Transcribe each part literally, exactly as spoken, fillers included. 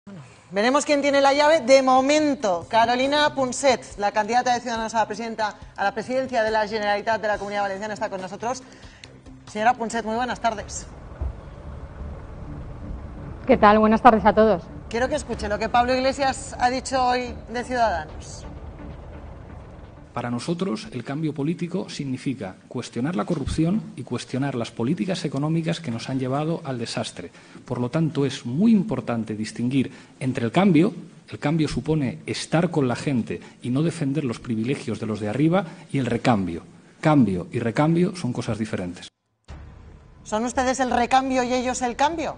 Veremos quién tiene la llave. De momento, Carolina Punset, la candidata de Ciudadanos a la, presidenta, a la presidencia de la Generalitat de la Comunidad Valenciana, está con nosotros. Señora Punset, muy buenas tardes. ¿Qué tal? Buenas tardes a todos. Quiero que escuche lo que Pablo Iglesias ha dicho hoy de Ciudadanos. Para nosotros, el cambio político significa cuestionar la corrupción y cuestionar las políticas económicas que nos han llevado al desastre. Por lo tanto, es muy importante distinguir entre el cambio, el cambio supone estar con la gente y no defender los privilegios de los de arriba, y el recambio. Cambio y recambio son cosas diferentes. ¿Son ustedes el recambio y ellos el cambio?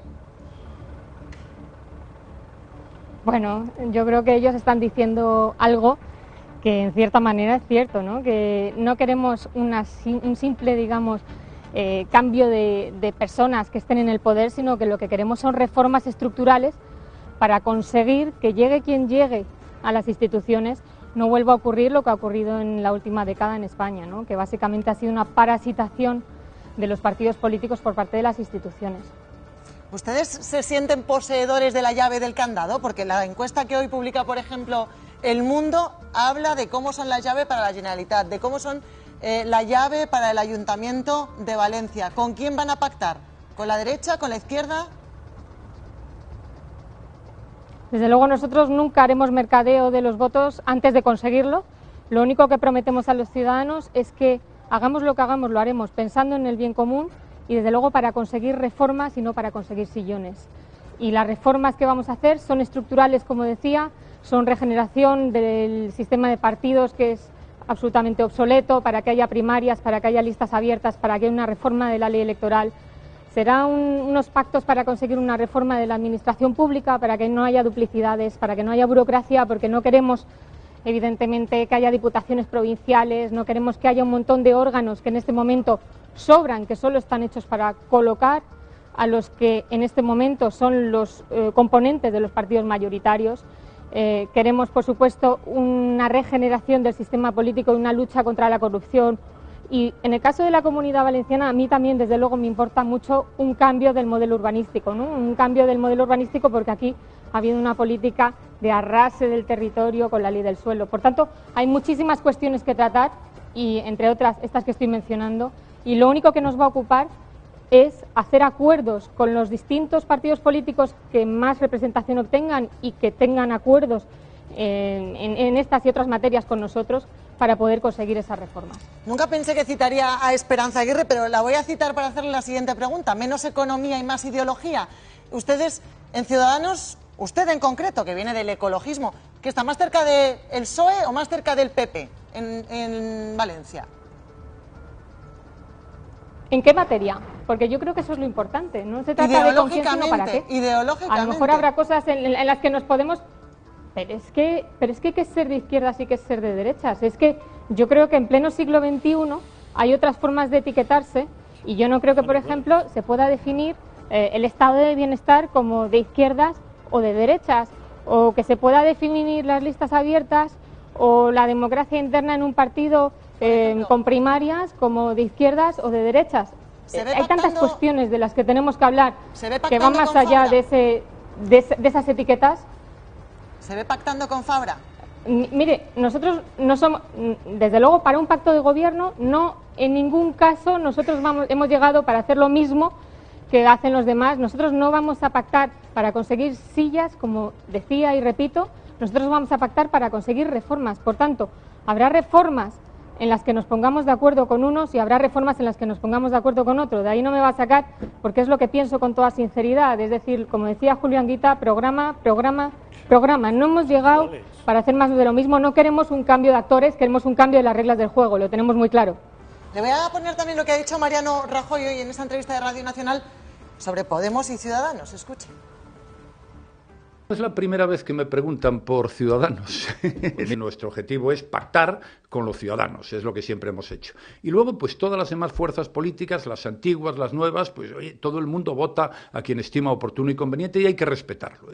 Bueno, yo creo que ellos están diciendo algo que en cierta manera es cierto, ¿no? Que no queremos una, un simple, digamos, eh, cambio de, de personas que estén en el poder, sino que lo que queremos son reformas estructurales para conseguir que llegue quien llegue a las instituciones no vuelva a ocurrir lo que ha ocurrido en la última década en España, ¿no? Que básicamente ha sido una parasitación de los partidos políticos por parte de las instituciones. ¿Ustedes se sienten poseedores de la llave del candado? Porque la encuesta que hoy publica, por ejemplo, El Mundo, habla de cómo son las llaves para la Generalitat, de cómo son eh, la llave para el Ayuntamiento de Valencia. ¿Con quién van a pactar? ¿Con la derecha? ¿Con la izquierda? Desde luego nosotros nunca haremos mercadeo de los votos antes de conseguirlo. Lo único que prometemos a los ciudadanos es que hagamos lo que hagamos, lo haremos pensando en el bien común y desde luego para conseguir reformas y no para conseguir sillones. Y las reformas que vamos a hacer son estructurales, como decía, son regeneración del sistema de partidos, que es absolutamente obsoleto, para que haya primarias, para que haya listas abiertas, para que haya una reforma de la ley electoral. Será un, unos pactos para conseguir una reforma de la administración pública, para que no haya duplicidades, para que no haya burocracia, porque no queremos, evidentemente, que haya diputaciones provinciales, no queremos que haya un montón de órganos que en este momento sobran, que solo están hechos para colocar a los que en este momento son los eh, componentes de los partidos mayoritarios. Eh, queremos, por supuesto, una regeneración del sistema político y una lucha contra la corrupción. Y en el caso de la Comunidad Valenciana, a mí también, desde luego, me importa mucho un cambio del modelo urbanístico, ¿no? Un cambio del modelo urbanístico porque aquí ha habido una política de arrase del territorio con la ley del suelo. Por tanto, hay muchísimas cuestiones que tratar y, entre otras, estas que estoy mencionando. Y lo único que nos va a ocupar es hacer acuerdos con los distintos partidos políticos que más representación obtengan y que tengan acuerdos en, en, en estas y otras materias con nosotros para poder conseguir esas reformas. Nunca pensé que citaría a Esperanza Aguirre, pero la voy a citar para hacerle la siguiente pregunta. Menos economía y más ideología. Ustedes, en Ciudadanos, usted en concreto, que viene del ecologismo, ¿que está más cerca del P S O E o más cerca del P P en, en Valencia? ¿En qué materia? Porque yo creo que eso es lo importante. No se trata de con quién, sino para qué. Ideológicamente. A lo mejor habrá cosas en, en las que nos podemos... Pero es que, pero es que hay que ser de izquierdas y hay que ser de derechas. Es que yo creo que en pleno siglo veintiuno hay otras formas de etiquetarse y yo no creo que, por ejemplo, se pueda definir eh, el estado de bienestar como de izquierdas o de derechas, o que se pueda definir las listas abiertas o la democracia interna en un partido eh, con primarias como de izquierdas o de derechas. Eh, hay tantas cuestiones de las que tenemos que hablar que van más allá de, ese, de, ese, de esas etiquetas. ¿Se ve pactando con Fabra? Mire, nosotros no somos, desde luego, para un pacto de gobierno, no, en ningún caso nosotros vamos, hemos llegado para hacer lo mismo que hacen los demás. Nosotros no vamos a pactar para conseguir sillas, como decía y repito, nosotros vamos a pactar para conseguir reformas. Por tanto, habrá reformas en las que nos pongamos de acuerdo con unos y habrá reformas en las que nos pongamos de acuerdo con otros. De ahí no me va a sacar, porque es lo que pienso con toda sinceridad. Es decir, como decía Julio Anguita, programa, programa, programa. No hemos llegado para hacer más de lo mismo. No queremos un cambio de actores, queremos un cambio de las reglas del juego. Lo tenemos muy claro. Le voy a poner también lo que ha dicho Mariano Rajoy hoy en esta entrevista de Radio Nacional sobre Podemos y Ciudadanos. Escuchen. Es la primera vez que me preguntan por Ciudadanos. Nuestro objetivo es pactar con los ciudadanos, es lo que siempre hemos hecho. Y luego, pues todas las demás fuerzas políticas, las antiguas, las nuevas, pues oye, todo el mundo vota a quien estima oportuno y conveniente y hay que respetarlo.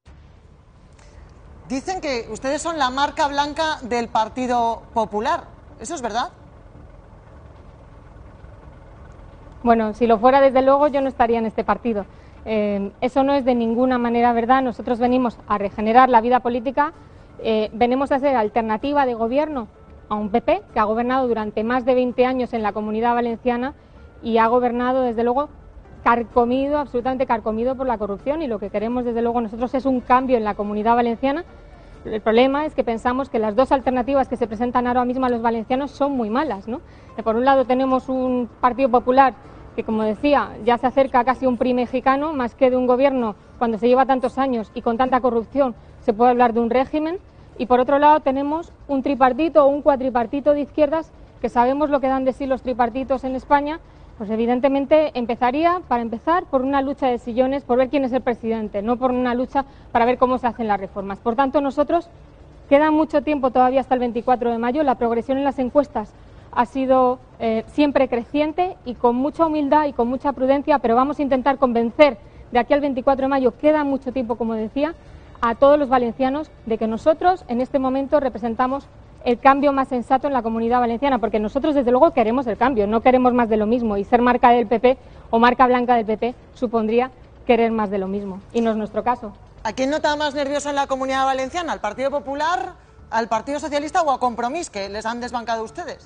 Dicen que ustedes son la marca blanca del Partido Popular. ¿Eso es verdad? Bueno, si lo fuera, desde luego, yo no estaría en este partido. Eh, eso no es de ninguna manera verdad. Nosotros venimos a regenerar la vida política, eh, venimos a ser alternativa de gobierno a un P P que ha gobernado durante más de veinte años en la Comunidad Valenciana y ha gobernado, desde luego, carcomido, absolutamente carcomido por la corrupción, y lo que queremos, desde luego, nosotros es un cambio en la Comunidad Valenciana. El problema es que pensamos que las dos alternativas que se presentan ahora mismo a los valencianos son muy malas, ¿no? Por un lado tenemos un Partido Popular que, como decía, ya se acerca casi a un P R I mexicano, más que de un gobierno cuando se lleva tantos años y con tanta corrupción se puede hablar de un régimen, y por otro lado tenemos un tripartito o un cuatripartito de izquierdas que sabemos lo que dan de sí los tripartitos en España. Pues evidentemente empezaría, para empezar, por una lucha de sillones, por ver quién es el presidente, no por una lucha para ver cómo se hacen las reformas. Por tanto, nosotros, queda mucho tiempo todavía hasta el veinticuatro de mayo, la progresión en las encuestas ha sido eh, siempre creciente y con mucha humildad y con mucha prudencia, pero vamos a intentar convencer de aquí al veinticuatro de mayo, queda mucho tiempo, como decía, a todos los valencianos de que nosotros en este momento representamos el cambio más sensato en la Comunidad Valenciana, porque nosotros desde luego queremos el cambio, no queremos más de lo mismo, y ser marca del P P o marca blanca del P P supondría querer más de lo mismo, y no es nuestro caso. ¿A quién nota más nervioso en la Comunidad Valenciana? ¿Al Partido Popular, al Partido Socialista o a Compromís, que les han desbancado ustedes?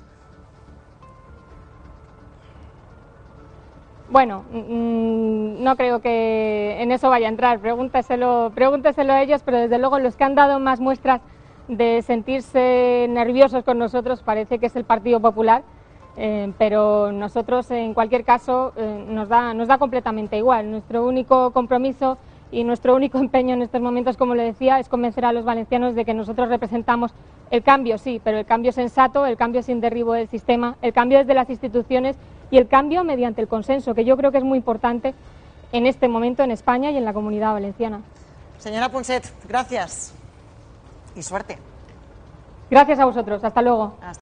Bueno, mmm, no creo que en eso vaya a entrar, pregúnteselo, pregúnteselo a ellos, pero desde luego los que han dado más muestras de sentirse nerviosos con nosotros parece que es el Partido Popular, eh, pero nosotros en cualquier caso eh, nos da, nos da completamente igual. Nuestro único compromiso y nuestro único empeño en estos momentos, como le decía, es convencer a los valencianos de que nosotros representamos el cambio, sí, pero el cambio sensato, el cambio sin derribo del sistema, el cambio desde las instituciones y el cambio mediante el consenso, que yo creo que es muy importante en este momento en España y en la Comunidad Valenciana. Señora Ponset, gracias y suerte. Gracias a vosotros. Hasta luego. Hasta